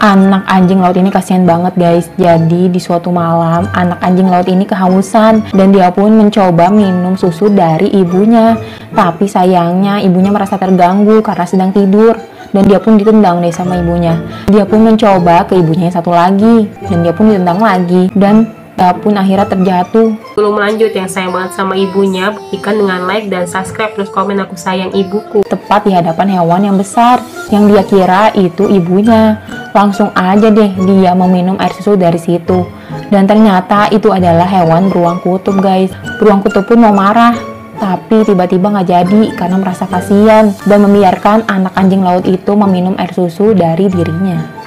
Anak anjing laut ini kasihan banget guys. Jadi di suatu malam anak anjing laut ini kehausan dan dia pun mencoba minum susu dari ibunya. Tapi sayangnya ibunya merasa terganggu karena sedang tidur dan dia pun ditendang deh sama ibunya. Dia pun mencoba ke ibunya yang satu lagi dan dia pun ditendang lagi dan dia pun akhirnya terjatuh. Sebelum lanjut, yang sayang banget sama ibunya, buktikan dengan like dan subscribe, terus komen aku sayang ibuku. Tepat di hadapan hewan yang besar yang dia kira itu ibunya. Langsung aja deh dia meminum air susu dari situ. Dan ternyata itu adalah hewan beruang kutub guys. Beruang kutub pun mau marah, tapi tiba-tiba nggak jadi karena merasa kasihan dan membiarkan anak anjing laut itu meminum air susu dari dirinya.